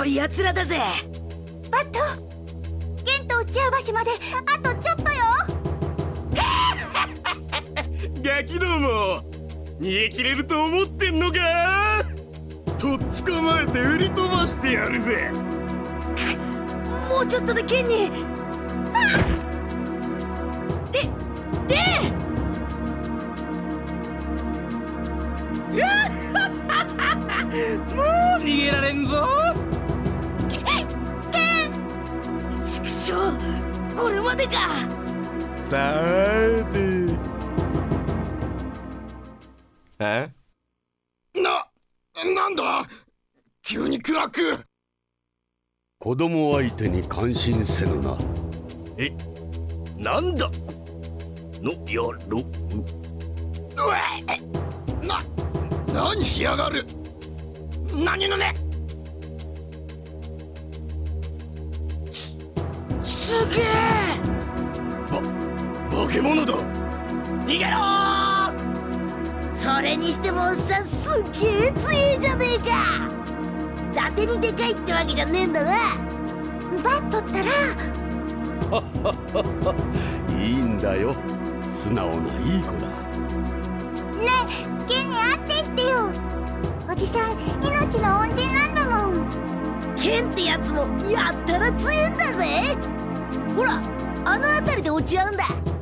い奴らだぜ。 バット、ゲンと落ち合う場所まであとちょっとよ。 ガキども、逃げ切れると思ってんのか。とっ捕まえて売り飛ばしてやるぜ。 もうちょっとでケンに。レンもう逃げられんぞ。 ちくしょう、これまでか。 さーて。なんだ急に暗く。 子供相手に感心せぬな。 なんだのやろ。何しやがる。何のね。 すげえ。 化け物だ。逃げろー。 それにしてもおっさんすっげえ強えじゃねえか。伊達にでかいってわけじゃねえんだな。 バットったらいいんだよ、素直ないい子だ。 ねえ、ゲンに会って言ってよ。おじさん命の恩人なんだもん。 ケンってやつもやったら強えんだぜ。ほら、あの辺りで落ち合うんだ。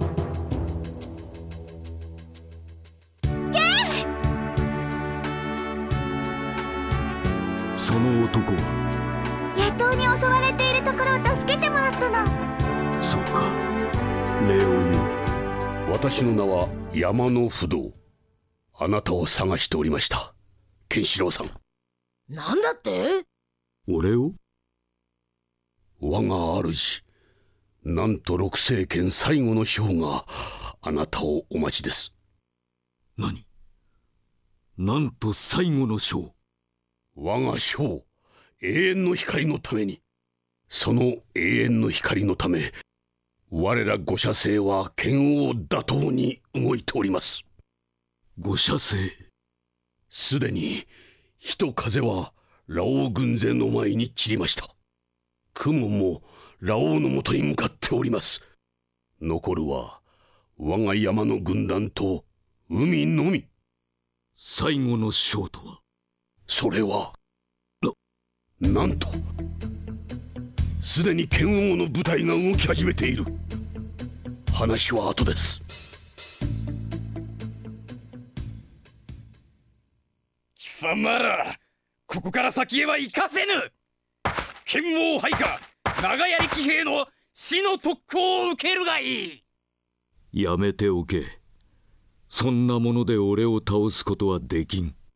その男は野党に襲われているところを助けてもらったの。 そうか、礼を言う。私の名は山の不動。あなたを探しておりました、ケンシロウさん。 なんだって？ 俺を？我が主、なんと六聖剣最後の将があなたをお待ちです。 何？なんと最後の将？ 我が将、永遠の光のために、その永遠の光のため、我ら五社星は剣を打倒に動いております。 五社星？ すでに火と風は羅王軍勢の前に散りました。雲も羅王のもとに向かっております。残るは我が山の軍団と海のみ。 最後の将とは？ それはなんとすでに剣王の部隊が動き始めている。話は後です。 貴様ら、ここから先へは行かせぬ。剣王配下長槍騎兵の死の特攻を受けるがいい。 やめておけ。そんなもので俺を倒すことはできん。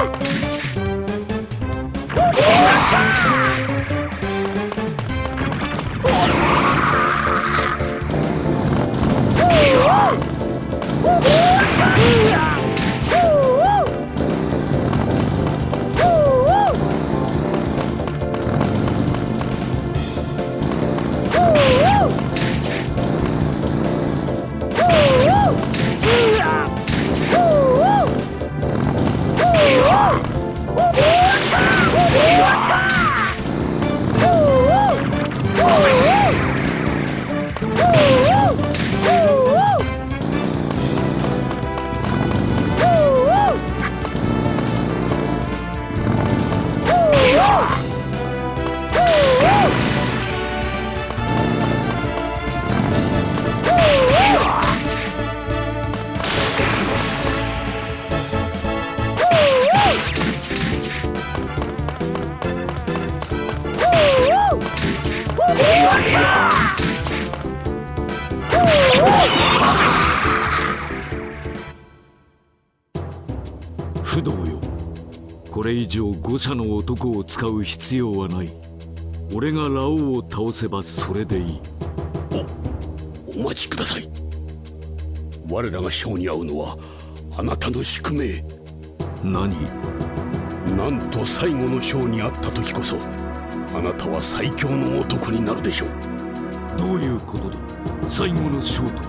不動よ、これ以上誤射の男を使う必要はない。俺がラオウを倒せばそれでいい。 お待ちください。我らが将に会うのはあなたの宿命。 何？ なんと最後の将に会った時こそあなたは最強の男になるでしょう。 どういうことだ、最後の将と。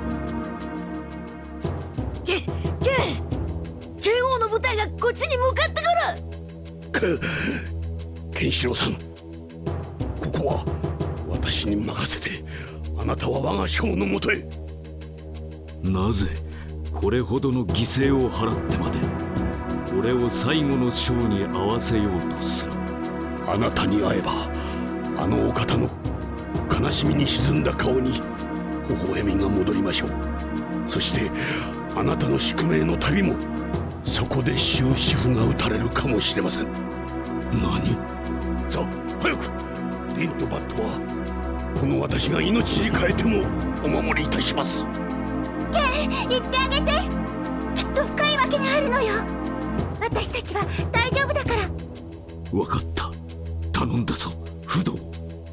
剣王の部隊がこっちに向かってくる。 ケンシロウさん、ここは私に任せてあなたは我が将のもとへ。 なぜこれほどの犠牲を払ってまで俺を最後の将に合わせようとする。 あなたに会えばあのお方の悲しみに沈んだ顔に微笑みが戻りましょう。そしてあなたの宿命の旅もそこで終止符が打たれるかもしれません。 何？ さあ早く。リンとバットはこの私が命に変えてもお守りいたします。 ケン、言ってあげて。きっと深いわけがあるのよ。私たちは大丈夫だから。 分かった、頼んだぞ不動。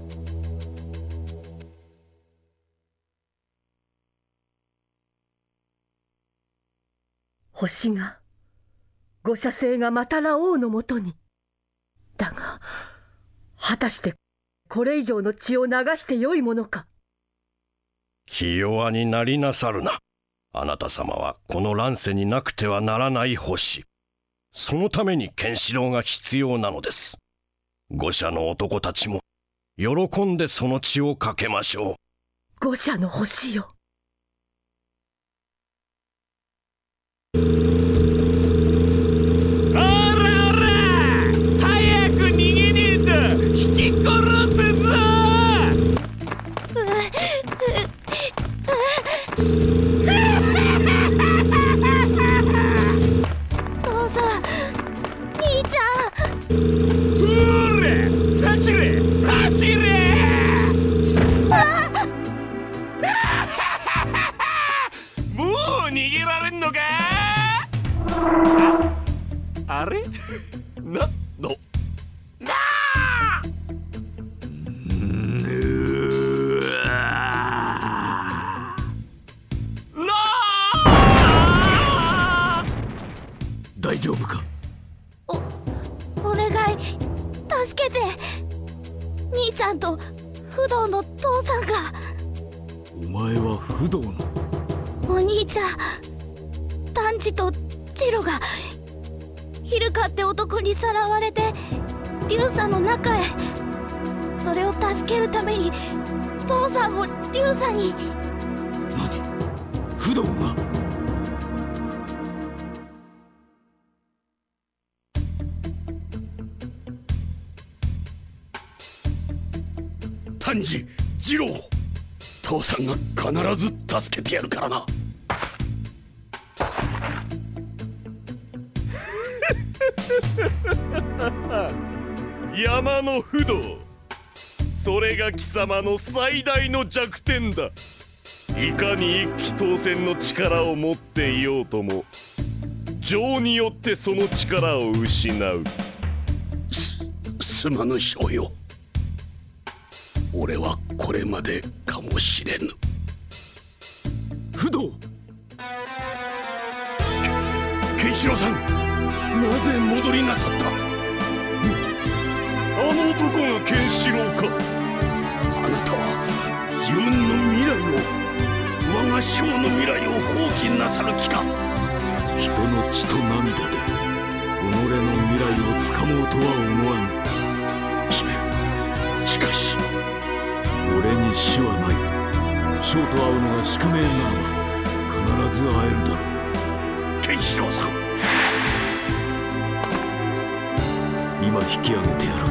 星が誤射星がまたラオウのもとに。だが果たしてこれ以上の血を流してよいものか。 気弱になりなさるな。あなた様はこの乱世になくてはならない星。そのためにケンシロウが必要なのです。誤射の男たちも喜んでその血をかけましょう。 誤射の星よ。 あれな大丈夫か。 お願い助けて。兄さんと不動の父さんが。 お前は不動の。 お兄ちゃん、丹治とジロがヒルカって男にさらわれてリュウさんの中へ。それを助けるために父さんもリュウさんに。 何？不動が？ 丹治、次郎、父さんが必ず助けてやるからな。 山の不動、それが貴様の最大の弱点だ。いかに一騎当選の力を持っていようとも情によってその力を失う。 すまぬ将よ。俺はこれまでかもしれぬ。 不動。 ケンシロウさん、なぜ戻りなさった？ あの男がケンシロウか？ あなたは自分の未来を、我が将の未来を放棄なさる気か？ 人の血と涙で己の未来をつかもうとは思わぬ。 しかし俺に死はない。将と会うのが宿命ならば必ず会えるだろう。 ケンシロウさん、 今引き上げてやる。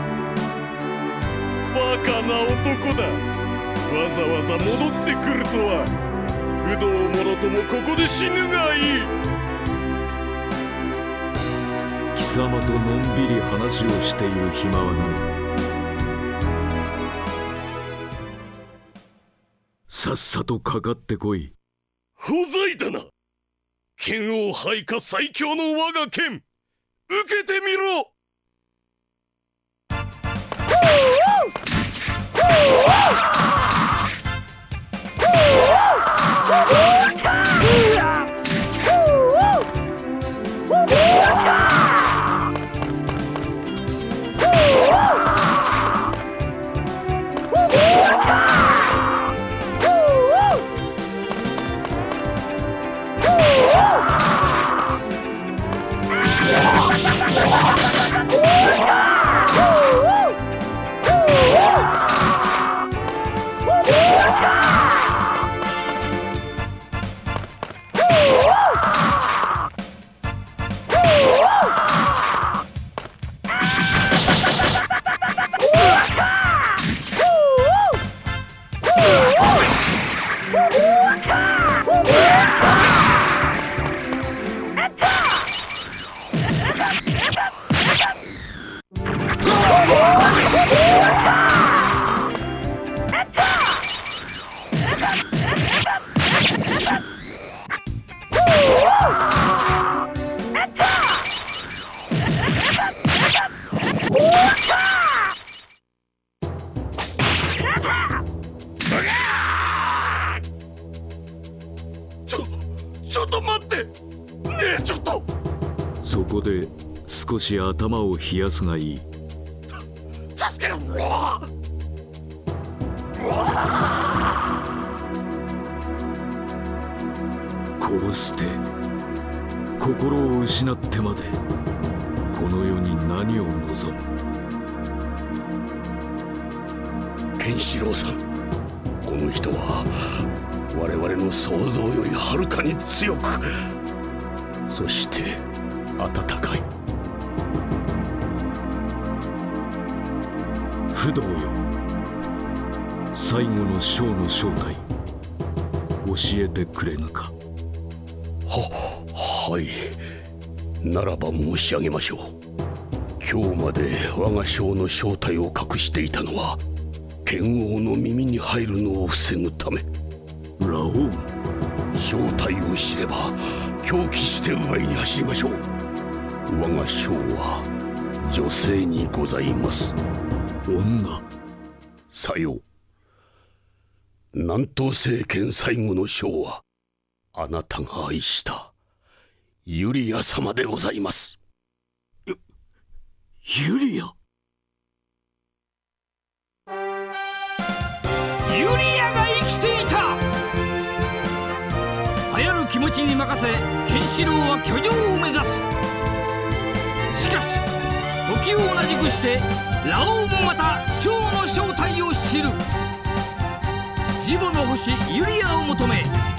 バカな男だ。わざわざ戻ってくるとは。不動もろともここで死ぬがいい。 貴様とのんびり話をしている暇はない。さっさとかかってこい。 ほざいたな。剣王配下最強の我が剣、受けてみろ。ちょっと待って。ねえ、ちょっと。 そこで少し頭を冷やすがいい。 助けろ。 こうして心を失ってまでこの世に何を望む？ ケンシロウさん、この人は我々の想像よりはるかに強く、そして温かい。 不動よ、最後の将の正体教えてくれぬか？ はい、ならば申し上げましょう。今日まで我が将の正体を隠していたのは剣王の耳に入るのを防ぐため。 ラオウ、 正体を知れば狂気して奪いに走りましょう。我が将は女性にございます。 女？ さよう。南東政権最後の将はあなたが愛したユリア様でございます。 ユリア？ ユリアが生きていた。流行る気持ちに任せケンシロウは居城を目指す。しかし時を同じくしてラオウもまた将の正体を知る。ジボの星ユリアを求め